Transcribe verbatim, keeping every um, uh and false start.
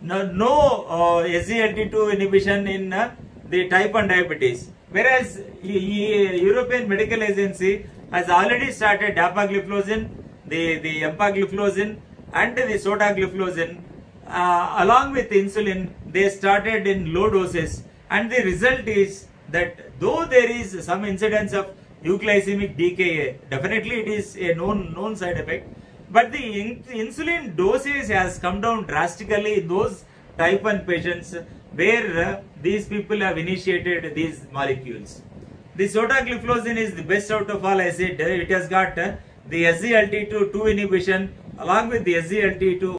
no, no uh, S G L T two inhibition in uh, the type one diabetes. Whereas European Medical Agency has already started dapagliflozin, the, the empagliflozin and the sotagliflozin uh, along with insulin. They started in low doses, and the result is that though there is some incidence of euglycemic D K A, definitely it is a known, known side effect, but the in, insulin dosage has come down drastically in those type one patients where uh, these people have initiated these molecules. The sotagliflozin is the best out of all. I said it has got uh, the S G L T two inhibition along with the S G L T two